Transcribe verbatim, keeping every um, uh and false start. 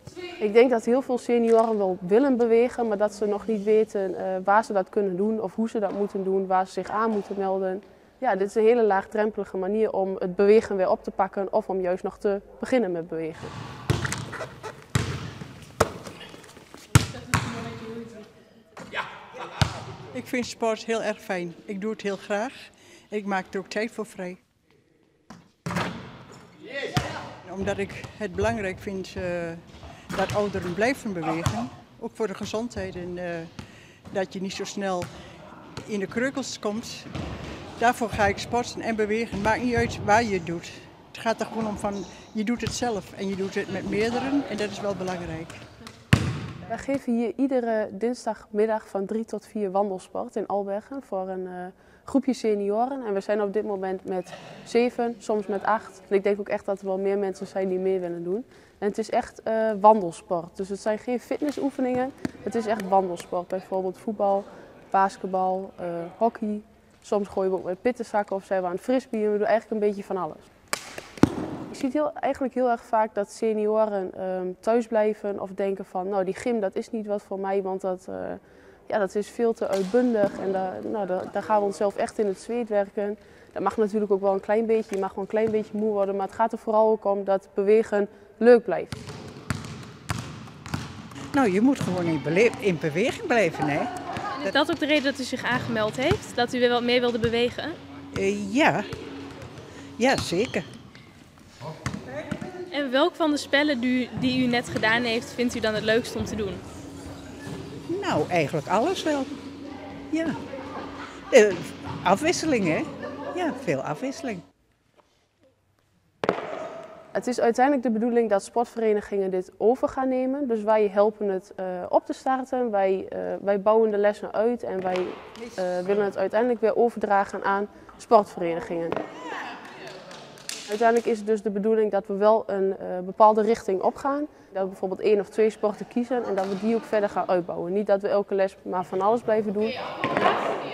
Ik denk dat heel veel senioren wel willen bewegen, maar dat ze nog niet weten uh, waar ze dat kunnen doen of hoe ze dat moeten doen, waar ze zich aan moeten melden. Ja, dit is een hele laagdrempelige manier om het bewegen weer op te pakken of om juist nog te beginnen met bewegen. Ik vind sport heel erg fijn. Ik doe het heel graag. Ik maak er ook tijd voor vrij. Omdat ik het belangrijk vind uh, dat ouderen blijven bewegen. Ook voor de gezondheid en uh, dat je niet zo snel in de kreukels komt. Daarvoor ga ik sporten en bewegen. Maakt niet uit waar je het doet. Het gaat er gewoon om van, je doet het zelf en je doet het met meerderen en dat is wel belangrijk. Wij geven hier iedere dinsdagmiddag van drie tot vier wandelsport in Albergen voor een uh, groepje senioren. En we zijn op dit moment met zeven, soms met acht. En ik denk ook echt dat er wel meer mensen zijn die mee willen doen. En het is echt uh, wandelsport. Dus het zijn geen fitnessoefeningen, het is echt wandelsport. Bijvoorbeeld voetbal, basketbal, uh, hockey. Soms gooien we ook met pittenzakken of zijn we aan het frisbeeën. We doen eigenlijk een beetje van alles. Je ziet heel, eigenlijk heel erg vaak dat senioren um, thuis blijven of denken van nou die gym dat is niet wat voor mij, want dat, uh, ja, dat is veel te uitbundig en daar, nou, daar, daar gaan we onszelf echt in het zweet werken. Dat mag natuurlijk ook wel een klein beetje, je mag wel een klein beetje moe worden, maar het gaat er vooral ook om dat bewegen leuk blijft. Nou, je moet gewoon in, in beweging blijven, hè. En is dat ook de reden dat u zich aangemeld heeft? Dat u weer wat meer wilde bewegen? Uh, ja, ja zeker. En welk van de spellen die, die u net gedaan heeft, vindt u dan het leukst om te doen? Nou, eigenlijk alles wel. Ja. Uh, afwisseling, hè? Ja, veel afwisseling. Het is uiteindelijk de bedoeling dat sportverenigingen dit over gaan nemen. Dus wij helpen het uh, op te starten, wij, uh, wij bouwen de lessen uit en wij uh, willen het uiteindelijk weer overdragen aan sportverenigingen. Uiteindelijk is het dus de bedoeling dat we wel een uh, bepaalde richting opgaan. Dat we bijvoorbeeld één of twee sporten kiezen en dat we die ook verder gaan uitbouwen. Niet dat we elke les maar van alles blijven doen.